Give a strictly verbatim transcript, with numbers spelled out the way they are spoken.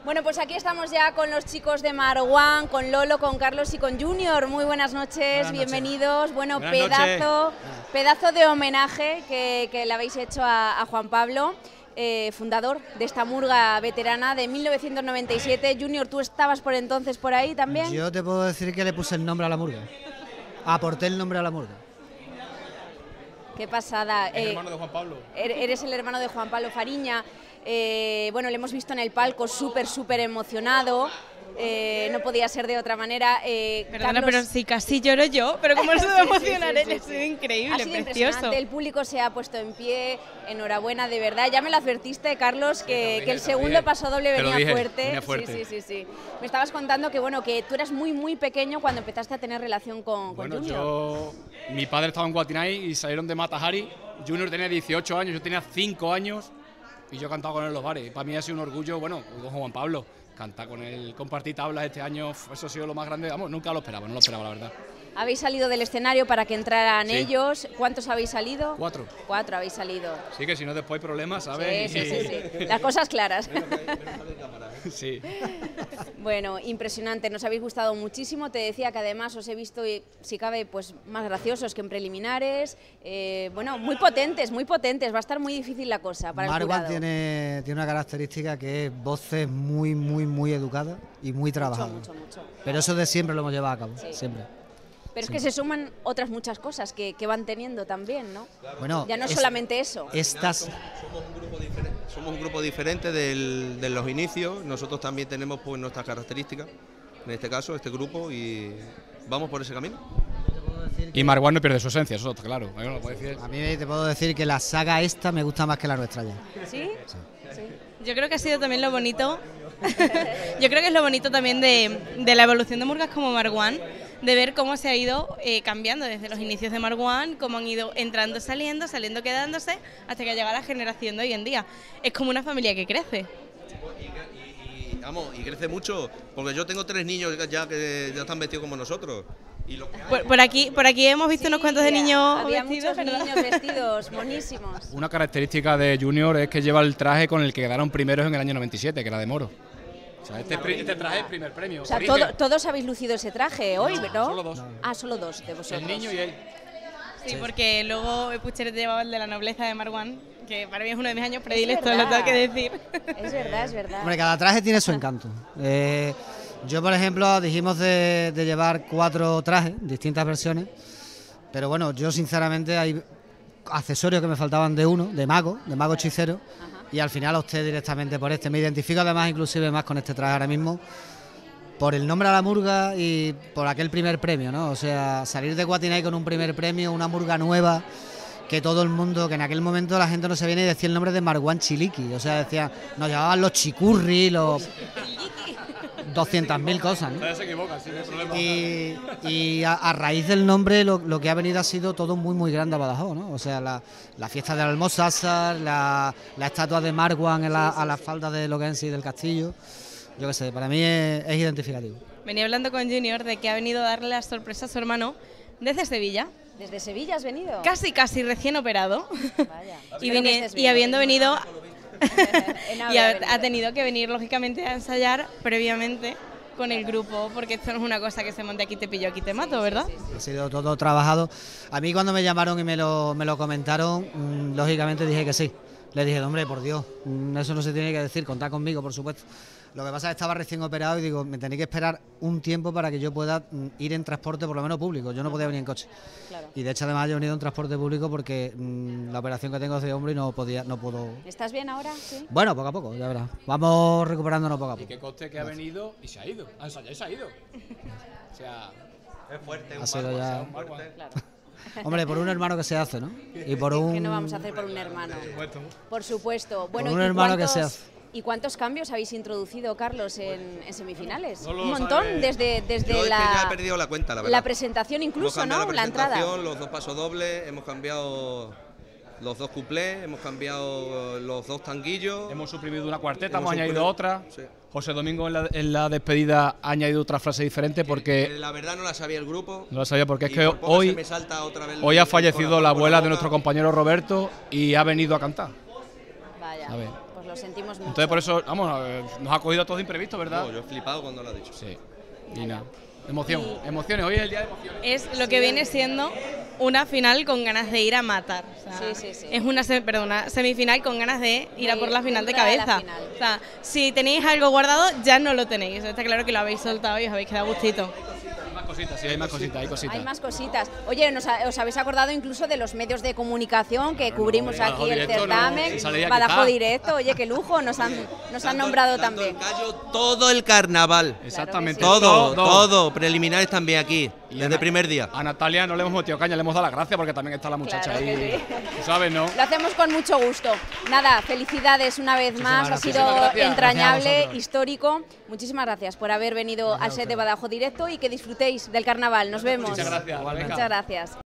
Bueno, pues aquí estamos ya con los chicos de Marwan, con Lolo, con Carlos y con Junior. Muy buenas noches, buenas bienvenidos. Noches. Bueno, buenas pedazo, noches. pedazo de homenaje que, que le habéis hecho a, a Juan Pablo, eh, fundador de esta murga veterana de mil novecientos noventa y siete. Junior, ¿tú estabas por entonces por ahí también? Yo te puedo decir que le puse el nombre a la murga. Aporté el nombre a la murga. Qué pasada. El eh, hermano de Juan Pablo. Eres el hermano de Juan Pablo Fariña. Eh, bueno, le hemos visto en el palco súper, súper emocionado. Eh, no podía ser de otra manera. Eh, Perdona, Carlos... pero si casi lloro yo, pero cómo se va a emocionar sí, sí, sí, él, sí. es increíble, ha sido precioso. Impresionante. El público se ha puesto en pie, enhorabuena, de verdad. Ya me lo advertiste, Carlos, que, dije, que el segundo paso doble venía dije, fuerte. venía fuerte. Sí, sí, sí, sí. Me estabas contando que bueno, que tú eras muy, muy pequeño cuando empezaste a tener relación con, bueno, con Junior. Yo, mi padre estaba en Guatinay y salieron de Matajari. Junior tenía dieciocho años, yo tenía cinco años y yo cantaba con él en los bares. Para mí ha sido un orgullo, bueno, con Juan Pablo. Cantar con él, compartir tablas este año, eso ha sido lo más grande, vamos, nunca lo esperaba, no lo esperaba la verdad. Habéis salido del escenario para que entraran sí. ellos, ¿cuántos habéis salido? Cuatro. Cuatro habéis salido. Sí, que si no después hay problemas, ¿sabes? Sí, sí, sí, sí. Las cosas claras. Sí. Bueno, impresionante, nos habéis gustado muchísimo, te decía que además os he visto, si cabe, pues más graciosos que en preliminares, eh, bueno, muy potentes, muy potentes, va a estar muy difícil la cosa para Marwan el jurado. tiene, tiene una característica que es voces muy, muy, muy educadas y muy trabajadas. Mucho, mucho, mucho. Pero eso de siempre lo hemos llevado a cabo, sí. siempre. Pero sí. es que se suman otras muchas cosas que, que van teniendo también, ¿no? Bueno, ya no es, solamente eso. Estas... Somos, somos, un grupo diferente, somos un grupo diferente del, de los inicios, nosotros también tenemos pues nuestras características, en este caso, este grupo, y vamos por ese camino. Y Marwan no pierde su esencia, eso está claro. A mí, lo puedo decir. a mí te puedo decir que la saga esta me gusta más que la nuestra ya. ¿Sí? Sí. sí. Yo creo que ha sido también lo bonito, yo creo que es lo bonito también de, de la evolución de murgas como Marwan, de ver cómo se ha ido eh, cambiando desde los inicios de Marwan, cómo han ido entrando, saliendo, saliendo, quedándose, hasta que ha llegado la generación de hoy en día. Es como una familia que crece. Y, y, y, vamos, y crece mucho, porque yo tengo tres niños ya que ya están vestidos como nosotros. Y lo que hay... por, por aquí por aquí hemos visto sí, unos cuantos de niños había vestidos, muchos ¿verdad? niños vestidos, monísimos. Una característica de Junior es que lleva el traje con el que quedaron primeros en el año noventa y siete, que era de Moro. O sea, este, este traje es el primer premio. O sea, todo, todos habéis lucido ese traje hoy, ¿no? Solo dos. Ah, solo dos de vosotros. El niño y él. Sí, porque luego Pucheret llevaba el de la nobleza de Marwan, que para mí es uno de mis años predilectos, lo tengo que decir. Es verdad, es verdad. Hombre, cada traje tiene su encanto. Eh, yo, por ejemplo, dijimos de, de llevar cuatro trajes, distintas versiones, pero bueno, yo sinceramente hay accesorios que me faltaban de uno, de mago, de mago hechicero, ajá, y al final opté directamente por este. Me identifico además inclusive más con este traje ahora mismo, por el nombre a la murga y por aquel primer premio, ¿no? O sea, salir de Guatinay con un primer premio, una murga nueva, que todo el mundo, que en aquel momento la gente no se viene y decía el nombre de Marwan Chiliqui, o sea, decía, nos llamaban los chicurri, los doscientas mil cosas, ¿no? Se equivoca, sí, no hay problema. Y, y a, a raíz del nombre lo, lo que ha venido ha sido todo muy muy grande a Badajoz, ¿no? O sea, la, la fiesta del Almosásar, la, la estatua de Marwan en la, a las faldas de lo que es en sí del castillo, yo qué sé, para mí es, es identificativo. Venía hablando con Junior de que ha venido a darle la sorpresa a su hermano desde Sevilla. ¿Desde Sevilla has venido? Casi, casi recién operado. Vaya. y, veni y habiendo venido... y ha, ha tenido que venir, lógicamente, a ensayar previamente con el grupo, porque esto no es una cosa que se monte aquí te pillo, aquí te mato, ¿verdad? Sí, sí, sí. Ha sido todo trabajado. A mí cuando me llamaron y me lo, me lo comentaron, mmm, lógicamente dije que sí. Le dije, hombre, por Dios, mmm, eso no se tiene que decir, contad conmigo, por supuesto. Lo que pasa es que estaba recién operado y digo, me tenéis que esperar un tiempo para que yo pueda mm, ir en transporte, por lo menos público. Yo no podía venir en coche. Claro. Y de hecho, además, yo he venido en transporte público porque mmm, la operación que tengo es de hombro y no podía, no puedo. ¿Estás bien ahora? Sí. Bueno, poco a poco, ya verás. Vamos recuperándonos poco a poco. Y que coste que ha venido y se ha ido. Ha ensayado y se ha ido. O sea, es fuerte, ha un sido Marwan, ya... un fuerte. Claro. Hombre, por un hermano que se hace, ¿no? Y por un... ¿Qué no vamos a hacer por un hermano? Por supuesto. Por supuesto. Bueno, por un ¿y hermano cuántos, que se hace. ¿Y cuántos cambios habéis introducido, Carlos, en, en semifinales? No un montón, sabe. desde, desde Yo la, es que ya he perdido la cuenta, la verdad. la presentación incluso, hemos ¿no? La, la entrada. Los dos pasos dobles, hemos cambiado los dos cuplés, hemos cambiado los dos tanguillos. Hemos suprimido una cuarteta, hemos, hemos añadido otra. Sí. José Domingo en la, en la despedida ha añadido otra frase diferente porque... Que la verdad no la sabía el grupo. No la sabía porque es y que por poco hoy, se me salta otra vez hoy ha fallecido la abuela boca. de nuestro compañero Roberto y ha venido a cantar. Vaya. A ver. Pues lo sentimos mucho. Entonces por eso, vamos, eh, nos ha cogido a todos de imprevisto, ¿verdad? No, yo he flipado cuando lo ha dicho. Sí. Y nada. Emoción, emociones. Hoy es el día de emociones. Es lo que viene siendo una final con ganas de ir a matar. O sea, sí, sí, sí. Es una, se- perdón, una semifinal con ganas de ir De a por la final de entrar a la cabeza. final. O sea, si tenéis algo guardado, ya no lo tenéis. Está claro que lo habéis soltado y os habéis quedado a gustito. Hay más cositas, sí, hay más cositas, hay cositas. Hay más cositas. Oye, nos ha- os habéis acordado incluso de los medios de comunicación que cubrimos Badajoz aquí el Directo, no, certamen. si sale ya Badajoz quizá. Directo, oye, qué lujo, nos han, nos han nombrado Dando también. el callo todo el carnaval. Exactamente. sí. Todo, todo. Preliminares también aquí, Y desde Ana- el primer día. A Natalia no le hemos metido caña, le hemos dado las gracias porque también está la muchacha Claro que ahí. sí. Tú sabes, ¿no? Lo hacemos con mucho gusto. Nada, felicidades una vez más, ha gracias. sido Muchísimas gracias. entrañable, Gracias a vosotros. histórico. Muchísimas gracias por haber venido al set de Badajoz Directo y que disfrutéis del carnaval. Nos vemos. Muchas gracias. Muchas gracias.